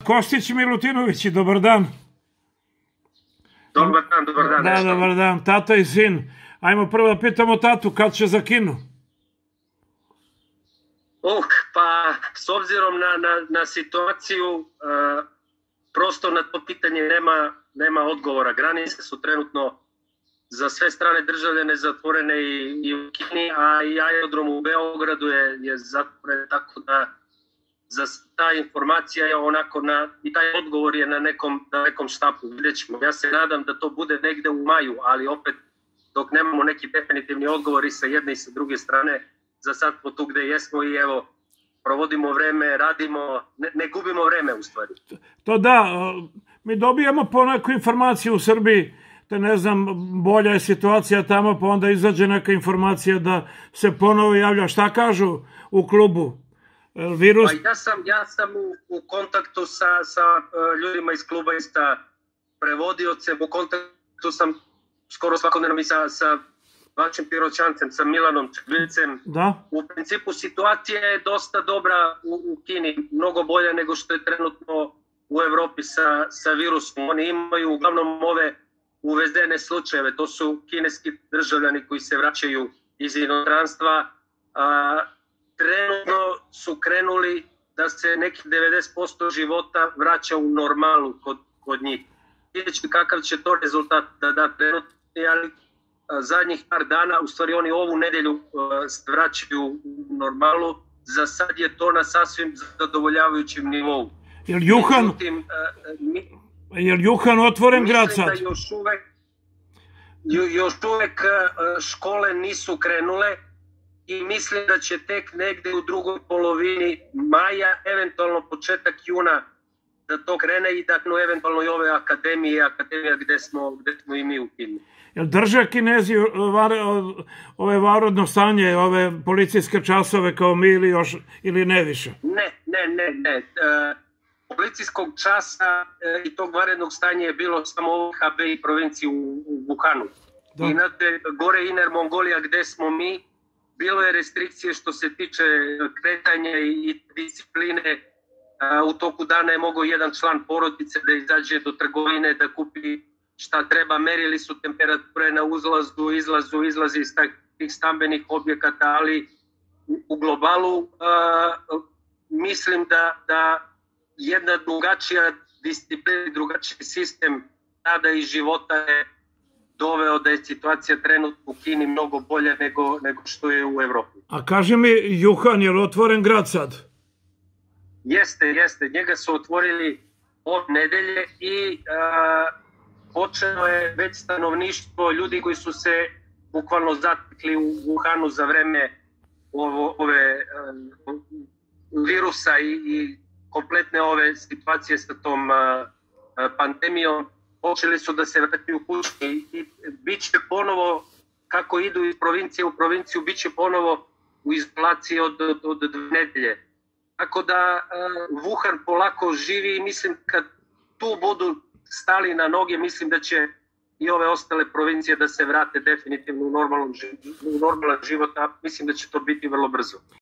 Kostić Milutinović, dobar dan. Dobar dan, dobar dan. Da, dobar dan, tata i sin. Ajmo prvo da pitamo tatu, kad će za kino? Pa s obzirom na situaciju, prosto na to pitanje nema odgovora. Granice su trenutno za sve strane državljane zatvorene i u Kini, a i aerodrom u Beogradu je zatvoren, tako da za ta informacija je onako i taj odgovor je na nekom štapu. Vidjet ćemo. Ja se nadam da to bude negde u maju, ali opet dok nemamo neki definitivni odgovor i sa jedne i sa druge strane, za sad smo tu gde jesmo i evo, provodimo vreme, radimo, ne gubimo vreme u stvari. To da, mi dobijemo poneku informaciju u Srbiji, te ne znam, bolja je situacija tamo, pa onda izađe neka informacija da se ponovo javlja. Šta kažu u klubu? Virus... Pa ja sam u kontaktu sa ljudima iz kluba i sa prevodiocem, u kontaktu sam skoro svakodnevno i sa vašim piroćancem, sa Milanom Čevilicem. Da. U principu situacija je dosta dobra u Kini, mnogo bolja nego što je trenutno u Evropi sa virusom. Oni imaju uglavnom ove uvezene slučajeve, to su kineski državljani koji se vraćaju iz inostranstva. Trenutno su krenuli da se neki 90% života vraća u normalu kod njih. Vidjet ću kakav će to rezultat da da trenutno, ali zadnjih par dana, u stvari oni ovu nedelju se vraćaju u normalu. Za sad je to na sasvim zadovoljavajućem nivou. Je li Juhan otvoren grad sad? Mislim da još uvek škole nisu krenule i mislim da će tek negde u drugoj polovini maja, eventualno početak juna, da to krene i da eventualno i ove akademija gde smo i mi u Kini. Jel drže Kinezi ove vanredno stanje, ove policijske časove kao mi ili ne više? Ne. Policijskog časa i tog vanrednog stanja je bilo samo u Hebei provinciji u Wuhanu. Inače, gore Inner Mongolija gde smo mi, bilo je restrikcije što se tiče kretanja i discipline. U toku dana je mogao jedan član porodice da izađe do trgovine, da kupi šta treba. Merili su temperature na izlazu, izlazi iz tih stambenih objekata, ali u globalu mislim da jedna drugačija disciplina, drugačiji sistem rada i života je doveo da je situacija trenutno u Kini mnogo bolja nego što je u Evropi. A kaži mi, Juhan, je li otvoren grad sad? Jeste. Njega su otvorili od nedelje i počelo je već stanovništvo, ljudi koji su se bukvalno zatekli u Wuhanu za vreme ove virusa i kompletne ove situacije sa tom pandemijom. Počeli su da se vraćaju kući i bit će ponovo, kako idu iz provincije u provinciju, bit će ponovo u izolaciji od 2 nedelje. Tako da Wuhan polako živi i mislim kad tu budu stali na noge, mislim da će i ove ostale provincije da se vrate definitivno u normalan život, a mislim da će to biti vrlo brzo.